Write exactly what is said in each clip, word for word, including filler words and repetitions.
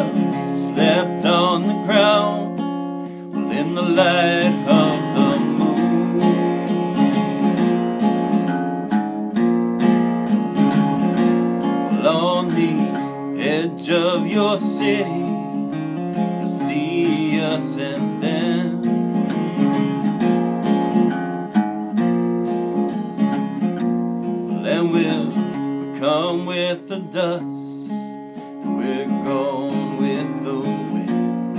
have slept on the ground, well, in the light of the moon. Well, on the edge of your city, you'll see us, and then then we'll come with the dust, and we're gone with the wind.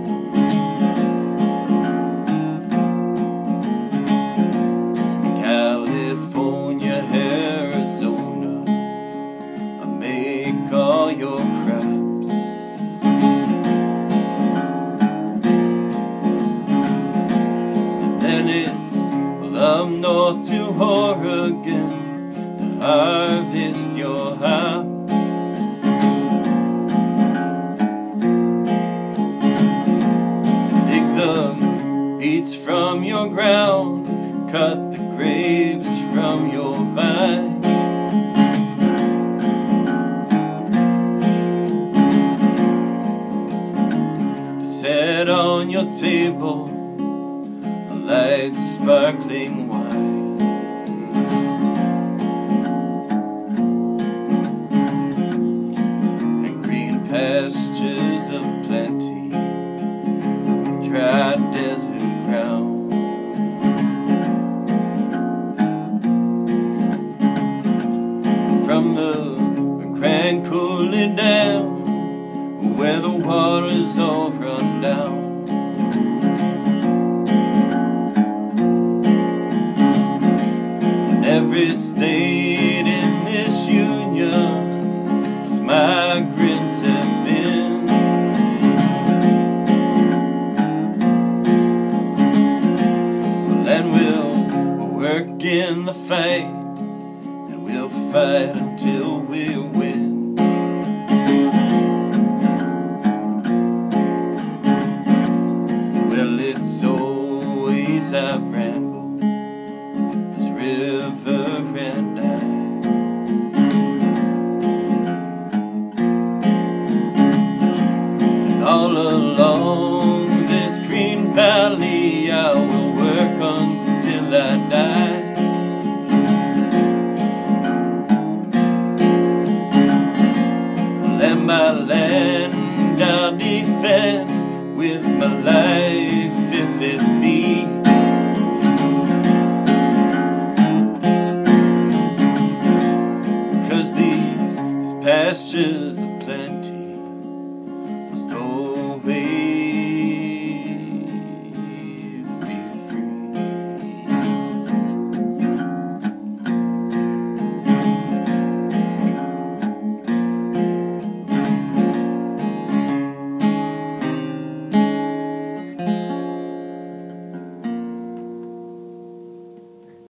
California, Arizona, I make all your crops. And then it's well, up north to Oregon, harvest your house. Dig the beets from your ground, cut the grapes from your vine. To set on your table a light sparkling wine. Pastures of plenty, dry desert ground. And from the Grand Coulee Dam, where the waters all run down, and every state in this union is migrants have been. Well, then we'll work in the fight, and we'll fight until we win. Well, it's always I've rambled this river and I. All along this green valley I will work until I die. And my land I'll defend with my life if it be. 'Cause these, these pastures